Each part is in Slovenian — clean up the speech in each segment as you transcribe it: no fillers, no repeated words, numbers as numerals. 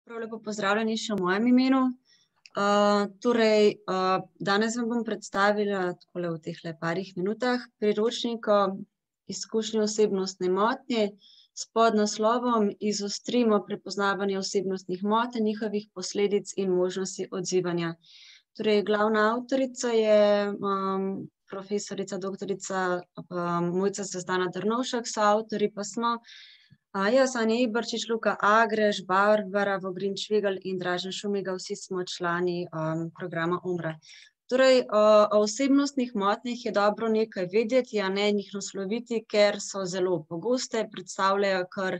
Prav lepo pozdravljeni še v mojem imenu. Danes vam bom predstavila takole v tehle parih minutah priročnik Izkušnje osebnostne motnje s podnaslovom Izostrimo prepoznavanje osebnostnih motenj, njihovih posledic in možnosti odzivanja. Torej, glavna avtorica je profesorica doktorica Mojca Zvezdana Drnovšek, soavtorji pa smo jaz, Anja Ibarčič, Luka Agrež, Barbara Vogrin Švegelj in Dražen Šumiga, vsi smo člani programa UMRA. Torej, o osebnostnih motnjah je dobro nekaj vedeti, a ne njih nasloviti, ker so zelo pogoste, predstavljajo kar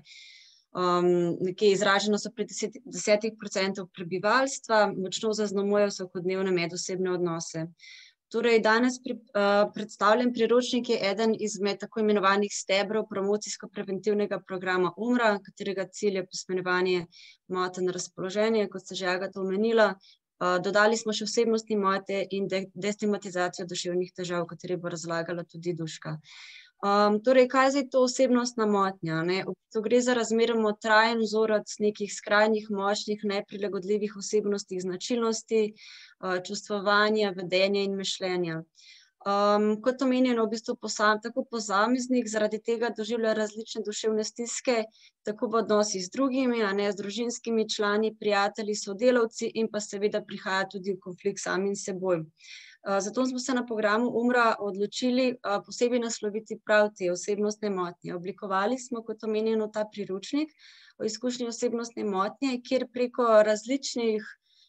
nekje izraženo so pri 10% prebivalstva, močno zaznamujejo vsakodnevne medosebne odnose. Torej, danes predstavljen priročnik je eden izmed tako imenovanih stebrov promocijsko-preventivnega programa UMRA, katerega cilj je posmenovanje motenj razpoloženja, kot ste že Agata omenila. Dodali smo še osebnostne motnje in destigmatizacijo duševnih težav, o kateri bo razlagala tudi Duška. Torej, kaj je zdaj to osebnostna motnja, ne? V bistvu gre za razmeroma trajen vzorec nekih skrajnih, močnih, neprilagodljivih osebnostnih značilnosti, čustvovanja, vedenja in mišljenja. Kot omenjeno, v bistvu tako posameznik zaradi tega doživlja različne duševne stiske, tako v odnosih z drugimi, a ne z družinskimi člani, prijatelji, sodelavci in pa seveda prihaja tudi v konflikt samim seboj. Zato smo se na programu UMRA odločili posebej nasloviti prav te osebnostne motnje. Oblikovali smo, kot omenjeno, ta priročnik o izkušnji osebnostne motnje, kjer preko različnih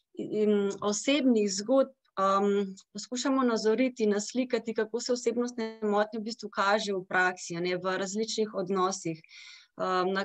osebnih zgodb poskušamo nazoriti, naslikati, kako se osebnostne motnje v bistvu kažejo v praksi, a ne, v različnih odnosih, na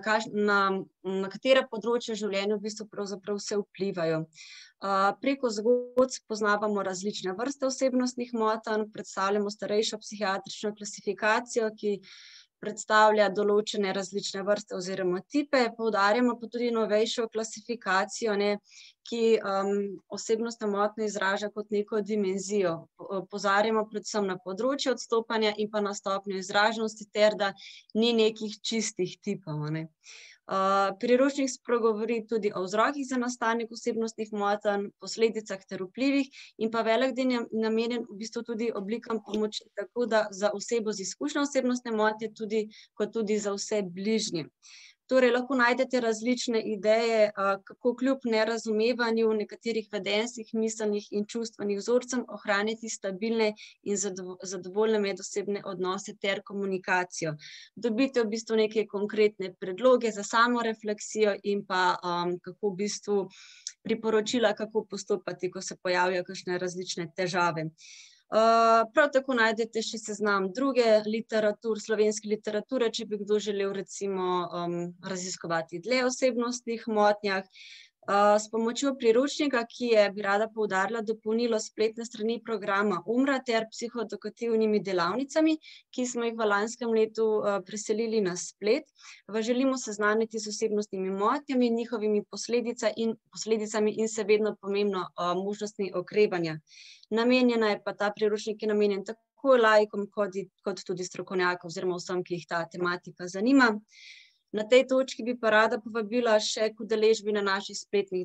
katera področja življenja v bistvu pravzaprav vse vplivajo. Preko zgodb spoznavamo različne vrste osebnostnih motenj, predstavljamo starejšo psihiatrično klasifikacijo, ki predstavlja določene različne vrste oziroma tipe, poudarjamo pa tudi novejšo klasifikacijo, ne, ki osebnostne motnje izraža kot neko dimenzijo. Opozarjamo predvsem na področje odstopanja in pa na stopnjo izraženosti ter da ni nekih čistih tipov, a ne. Priročnik spregovori tudi o vzrokih za nastanek osebnostnih motenj, posledicah ter vplivih in pa velik del je namenjen v bistvu tudi oblikam pomoči, tako da za osebo z izkušnjo osebnostne motnje kot tudi za vse bližnje. Torej, lahko najdete različne ideje, kako kljub nerazumevanju nekaterih vedenjskih, miselnih in čustvenih vzorcev ohraniti stabilne in zadovoljne medosebne odnose ter komunikacijo. Dobite v bistvu neke konkretne predloge za samorefleksijo in pa kako v bistvu priporočila, kako postopati, ko se pojavijo kakšne različne težave. Prav tako najdete še seznam druge slovenske literature, če bi kdo želel recimo raziskovati dlje o osebnostnih motnjah. S pomočjo priročnika, ki je, bi rada poudarila, dopolnilo spletne strani programa UMRA ter psihoedukativnimi delavnicami, ki smo jih v lanskem letu preselili na splet, vas želimo seznaniti z osebnostnimi motnjami, njihovimi posledicami in seveda pomembno možnostmi okrevanja. Namenjena je pa ta priročnik je namenjen tako laikom kot tudi strokovnjakom oziroma vsem, ki jih ta tematika zanima. Na tej točki bi pa rada povabila še k udeležbi na naših spletnih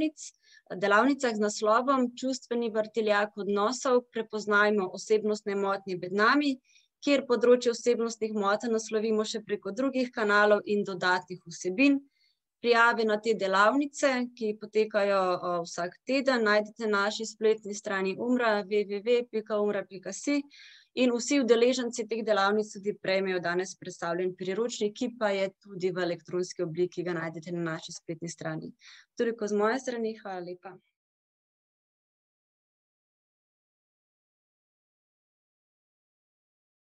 delavnicah z naslovom Čustveni vrtiljak odnosov, prepoznajmo osebnostne motnje med nami, kjer področje osebnostnih motenj naslovimo še preko drugih kanalov in dodatnih vsebin. Prijave na te delavnice, ki potekajo vsak teden, najdete na naši spletni strani UMRA www.umra.si in vsi udeleženci teh delavnic tudi prejmejo danes predstavljen priročnik, ki pa je tudi v elektronski obliki, ga najdete na naši spletni strani. Toliko z moje strani, hvala lepa.